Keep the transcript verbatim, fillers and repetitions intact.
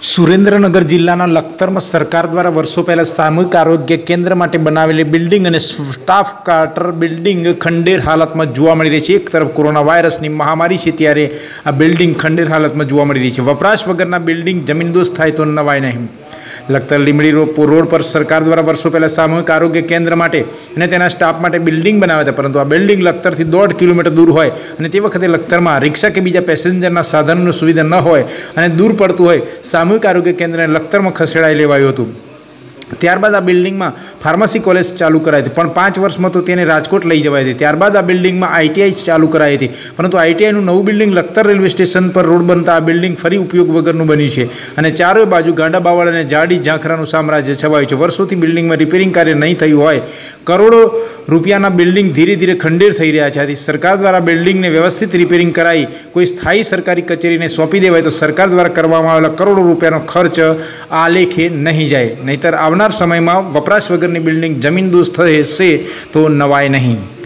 સુરેન્દ્રનગર જિલ્લાના લખતરમાં સરકાર દ્વારા વર્ષો પહેલાં સામૂહિક આરોગ્ય કેન્દ્ર માટે બનાવેલી બિલ્ડિંગ અને સ્ટાફ ક્વાર્ટર બિલ્ડિંગ ખંડેર હાલતમાં જોવા મળી રહી છે। એક તરફ કોરોના વાયરસની મહામારી છે ત્યારે આ બિલ્ડિંગ ખંડેર હાલતમાં જોવા મળી રહી છે। વપરાશ વગરના બિલ્ડિંગ જમીનદોસ્ત થાય તો નવાય નહીં। લખતર લીંબડી રોડ પર સરકાર દ્વારા વર્ષો પહેલાં સામૂહિક આરોગ્ય કેન્દ્ર માટે અને તેના સ્ટાફ માટે બિલ્ડિંગ બનાવ્યા હતા, પરંતુ આ બિલ્ડિંગ લખતરથી દોઢ કિલોમીટર દૂર હોય અને તે વખતે લખતરમાં રિક્ષા કે બીજા પેસેન્જરના સાધનની સુવિધા ન હોય અને દૂર પડતું હોય સામૂહિક આરોગ્ય કેન્દ્રને લખતરમાં ખસેડાઈ લેવાયું હતું। ત્યારબાદ આ બિલ્ડિંગમાં ફાર્મસી કોલેજ ચાલુ કરાઈ હતી, પણ પાંચ વર્ષમાં તો તેને રાજકોટ લઈ જવાઈ હતી। ત્યારબાદ આ બિલ્ડિંગમાં આઈટીઆઈ ચાલુ કરાઈ હતી, પરંતુ આઈટીઆઈનું નવું બિલ્ડિંગ લખતર રેલવે સ્ટેશન પર રોડ બનતા આ બિલ્ડિંગ ફરી ઉપયોગ વગરનું બન્યું છે અને ચારે બાજુ ગાંડા બાવળ અને જાડી ઝાંખરાનું સામ્રાજ્ય છવાયું છે। વર્ષોથી બિલ્ડિંગમાં રિપેરિંગ કાર્ય નહીં થયું હોય, કરોડો રૂપિયાના બિલ્ડિંગ ધીરે ધીરે ખંડેર થઈ રહ્યા છે। આથી સરકાર દ્વારા બિલ્ડિંગને વ્યવસ્થિત રિપેરિંગ કરાવી કોઈ સ્થાયી સરકારી કચેરીને સોંપી દેવાય તો સરકાર દ્વારા કરવામાં આવેલા કરોડો રૂપિયાનો ખર્ચ આલેખે નહીં જાય, નહીંતર આવનાર સમયમાં વપરાશ વગરની બિલ્ડિંગ જમીનદોસ્ત થશે તો નવાય નહીં।